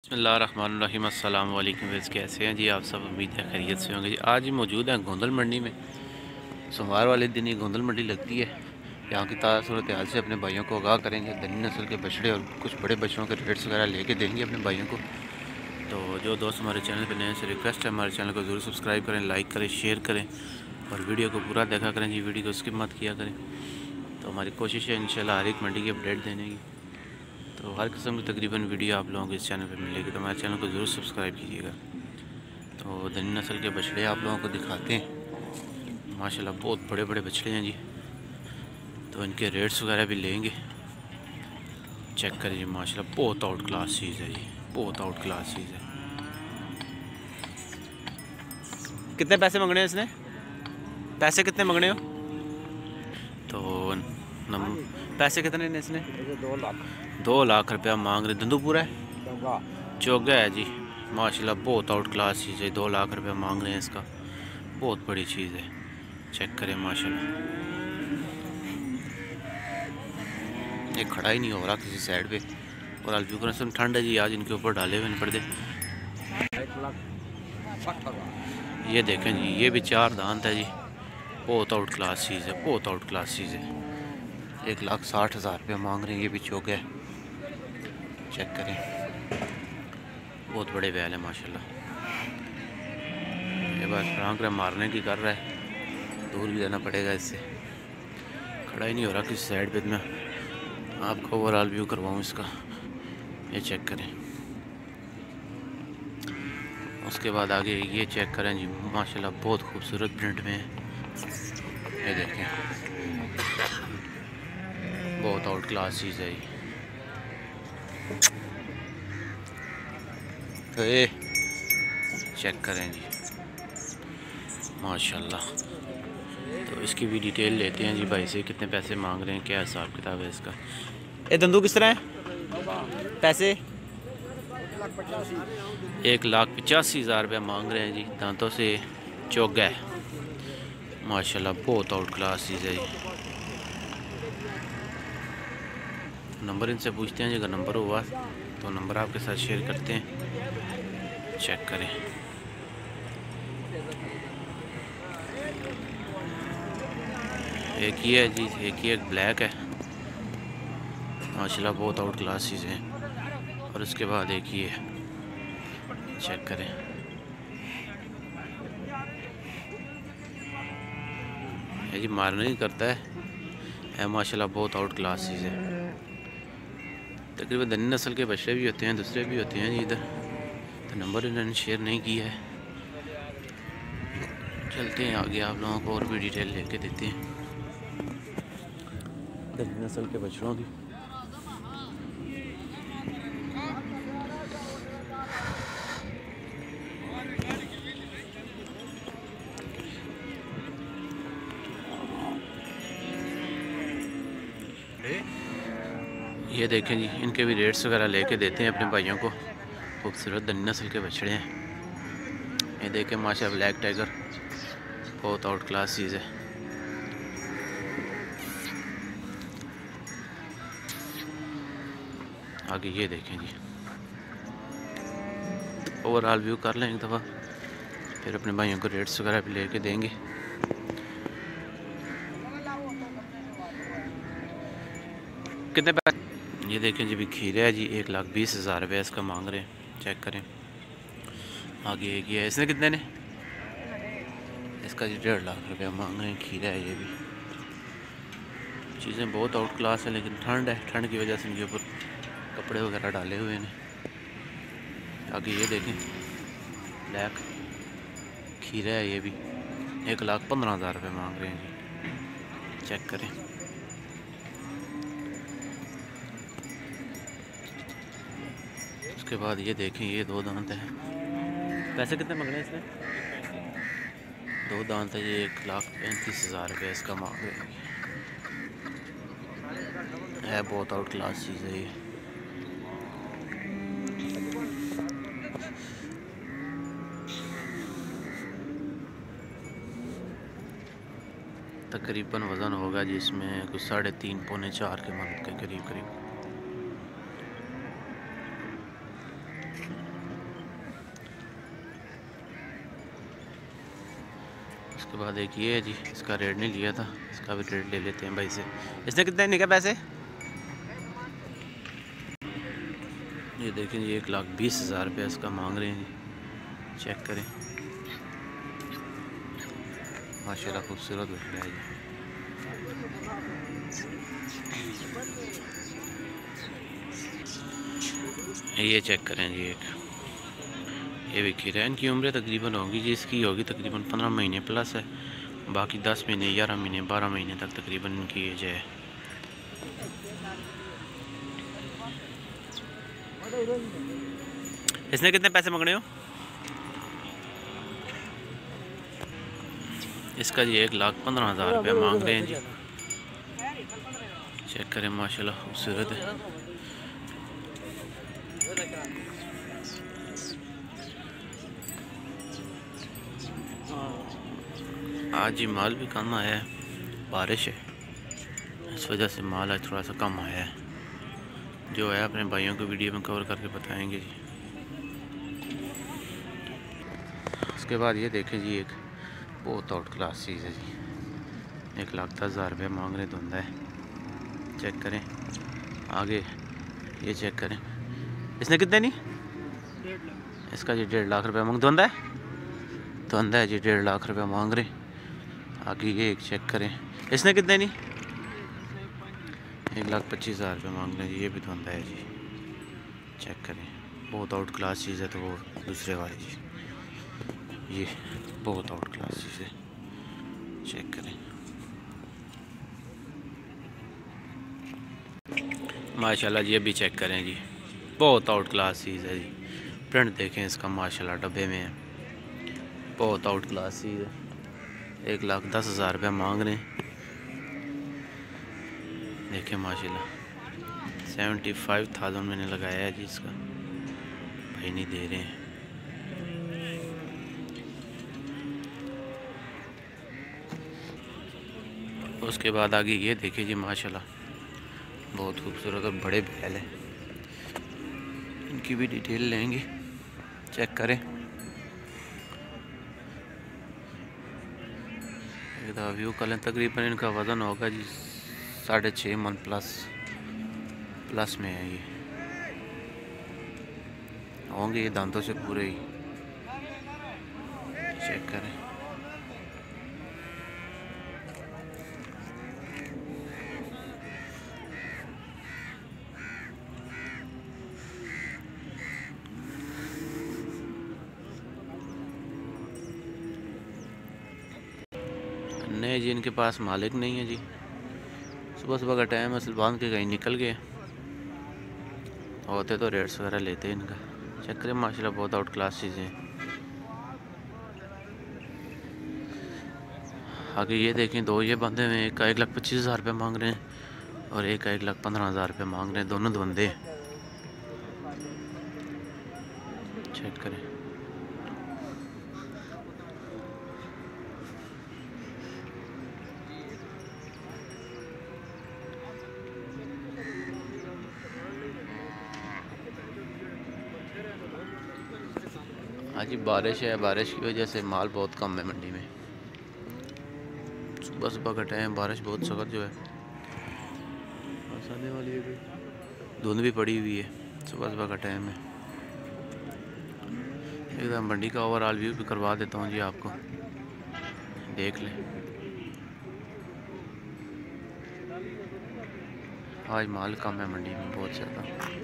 बिस्मिल्लाहिर्रहमानिर्रहीम। अस्सलाम वालेकुम। वैसे कैसे हैं जी आप सब? उम्मीद है खैरियत से होंगे जी। आज ही मौजूद हैं गोंदल मंडी में। सोमवार वाले दिन ही गोंदल मंडी लगती है। यहाँ की ताज़ा सूरत हाल से अपने भाइयों को आगाह करेंगे। धनी नस्ल के बछड़े और कुछ बड़े बछड़ों के रेट्स वगैरह लेके देंगे अपने भाइयों को। तो जो दोस्त हमारे चैनल पर नए हैं, से रिक्वेस्ट है हमारे चैनल को ज़रूर सब्सक्राइब करें, लाइक करें, शेयर करें और वीडियो को पूरा देखा करें जी। वीडियो को स्किप मत किया करें। तो हमारी कोशिश है इंशाल्लाह हर एक मंडी की अपडेट देने की। तो हर किस्म की तकरीबन वीडियो आप लोगों को इस चैनल पर मिलेगी, तो हमारे चैनल को ज़रूर सब्सक्राइब कीजिएगा। तो धनी नस्ल के बछड़े आप लोगों को दिखाते हैं। माशाल्लाह बहुत बड़े बड़े बछड़े हैं जी। तो इनके रेट्स वगैरह भी लेंगे। चेक करिए माशाल्लाह बहुत आउट क्लास चीज़ है जी, बहुत आउट क्लास चीज़ है। कितने पैसे मांगने हैं इसने? पैसे कितने मांगने हो? तो पैसे कितने ने इसने? 2 लाख रुपया मांग रहे। धंधु पूरा है, चौगा है जी। माशाल्लाह बहुत आउट क्लास चीज़ है। 2 लाख रुपया मांग रहे हैं इसका, बहुत बड़ी चीज़ है। चेक करें माशाल्लाह, ये खड़ा ही नहीं हो रहा किसी साइड पे। और अल्फी ठंड है जी, आज इनके ऊपर डाले हुए नहीं पड़ते। ये देखें जी, ये भी 4 दांत है जी। बहुत आउट क्लास चीज़ है, बहुत आउट क्लास चीज़ है। 1,60,000 रुपया मांग रहे हैं। ये भी चौक है, चेक करें। बहुत बड़े बैल है माशाल्लाह। ये बस फ्रांक मारने की कर रहा है, दूर भी जाना पड़ेगा इससे। खड़ा ही नहीं हो रहा किसी साइड पे। मैं आपको ओवरऑल व्यू करवाऊँ इसका, ये चेक करें। उसके बाद आगे ये चेक करें जी, माशाल्लाह बहुत खूबसूरत प्रिंट में है। ये देखें, बहुत आउट क्लास चीज़ है ये। चेक करें जी माशाल्लाह। तो इसकी भी डिटेल लेते हैं जी भाई से, कितने पैसे मांग रहे हैं, क्या हिसाब किताब है इसका। ये धंधु किस तरह है पैसे? 1,85,000 रुपया मांग रहे हैं जी। दांतों से चौगा है माशाल्लाह, बहुत आउट क्लास चीज़ है जी। नंबर इनसे पूछते हैं जी, अगर नंबर हुआ तो नंबर आपके साथ शेयर करते हैं। चेक करें, एक ही है जी, एक ही एक ब्लैक है माशाल्लाह, बहुत आउट क्लास चीज़ है। और उसके बाद एक ही है, चेक करें। ये जी मारना ही करता है माशाल्लाह, बहुत आउट क्लास चीज़ है। तकरीबन धनी नस्ल के बछड़े भी होते हैं, दूसरे भी होते हैं जी इधर, तो नंबर इन्होंने शेयर नहीं किया है। चलते हैं आगे, आप लोगों को और भी डिटेल लेके देते हैं धनी नस्ल के बछड़ों की। ये देखें जी, इनके भी रेट्स वगैरह लेके देते हैं अपने भाइयों को। खूबसूरत धनी नस्ल के बछड़े हैं। ये देखें माशाल्लाह, ब्लैक टाइगर बहुत आउट क्लास चीज़ है। आगे ये देखें जी, ओवरऑल व्यू कर लें एक दफ़ा, फिर अपने भाइयों को रेट्स वगैरह भी लेके देंगे। कितने पैसे? ये देखें जी, भी खीरा है जी, 1,20,000 रुपये इसका मांग रहे हैं। चेक करें। आगे एक ही है, इसने कितने ने? इसका जी 1.5 लाख रुपया मांग रहे हैं। खीरा है ये भी। चीज़ें बहुत आउट क्लास है, लेकिन ठंड है, ठंड की वजह से इनके ऊपर कपड़े वगैरह डाले हुए हैं। आगे ये देखें, ब्लैक खीरा है ये भी, 1,15,000 रुपये मांग रहे हैं जी। चेक करें। उसके बाद ये देखें, ये 2 दांत है। पैसे कितने मांग रहे हैं इसने? 2 दांत है ये, 1,35,000 रुपये इसका मांग रहे हैं। है बहुत आउट क्लास चीज़ है ये। तकरीबन वज़न होगा जिसमें कुछ 3.5 पौने 4 के मन के करीब करीब। उसके बाद एक ये है जी, इसका रेट नहीं लिया था, इसका भी रेट ले लेते हैं भाई से। इसने कितने निकले पैसे? ये देखें जी 1,20,000 रुपये इसका मांग रहे हैं जी। चेक करें, माशाल्लाह खूबसूरत बछड़ा है जी। ये चेक करें जी, एक ये भी खीरा है। इनकी उम्र तकरीबन होगी जी, इसकी होगी तकरीबन 15 महीने प्लस है, बाकी 10 महीने 11 महीने 12 महीने तक तकरीबन इनकी एज है। इसने कितने पैसे मांगने हो? इसका जी 1,15,000 रुपया मांग रहे हैं जी। चेक करें, माशाल्लाह खूबसूरत है। आज जी माल भी कम आया है, बारिश है, इस वजह से माल आज थोड़ा सा कम आया है। जो है अपने भाइयों को वीडियो में कवर करके बताएंगे जी। उसके बाद ये देखें जी, एक बहुत आउट क्लास चीज़ है जी, 1,10,000 रुपये मांग रहे, धुंधा है। चेक करें आगे, ये चेक करें, इसने कितने नहीं, इसका जी 1.5 लाख रुपये मांग, धुंधा है जी, 1.5 लाख रुपये मांग रहे। आगे ये एक चेक करें, इसने कितने नहीं, 1,25,000 रुपये मांग रहे हैं जी। ये भी धुंधा है जी। चेक करें, बहुत आउट क्लास चीज़ है। तो वो दूसरे वाली जी, ये बहुत आउट क्लास चीज़ है। चेक करें, माशाल्लाह जी। अभी चेक करें जी, बहुत आउट क्लास चीज़ है जी। प्रिंट देखें इसका, माशाल्लाह डब्बे में है, बहुत आउट क्लास चीज़ है। 1,10,000 रुपये मांग रहे हैं। देखें माशाल्लाह, 75,000 मैंने लगाया है जी, इसका भाई नहीं दे रहे हैं। उसके बाद आगे ये देखिए जी, माशाल्लाह बहुत खूबसूरत और बड़े बैल हैं। इनकी भी डिटेल लेंगे, चेक करें। व्यू कर लें, तकरीबन इनका वज़न होगा जी 6.5 मन प्लस में है। ये होंगे ये दांतों से पूरे ही। चेक करें, नहीं जी, इनके पास मालिक नहीं है जी। सुबह सुबह का टाइम असल बांध के कहीं निकल गए होते तो रेट्स वगैरह लेते इनका। चेक करें, माशाल्लाह बहुत आउट क्लास चीज़ें हैं। आगे ये देखें, दो ये बंदे में, एक का 1,25,000 रुपये मांग रहे हैं और एक का 1,15,000 रुपये मांग रहे हैं, दोनों बंदे। चेक करें, आज बारिश है, बारिश की वजह से माल बहुत कम है मंडी में। सुबह सुबह का टाइम बारिश बहुत सख्त जो है, आने वाली है, धुंध भी पड़ी हुई है, सुबह सुबह का टाइम है। एकदम मंडी का ओवरऑल व्यू भी करवा देता हूँ जी आपको, देख लें। आज माल कम है मंडी में बहुत ज़्यादा।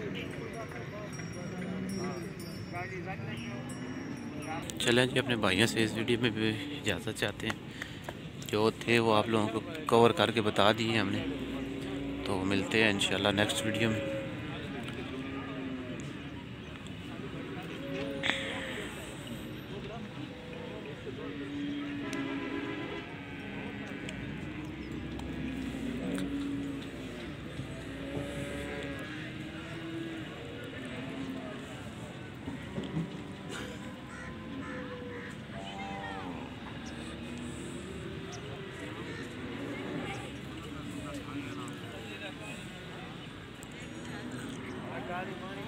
चलें जी, अपने भाइयों से इस वीडियो में भी इजाज़त चाहते हैं। जो थे वो आप लोगों को कवर करके बता दिए हमने, तो मिलते हैं इंशाल्लाह नेक्स्ट वीडियो में। Got it, money.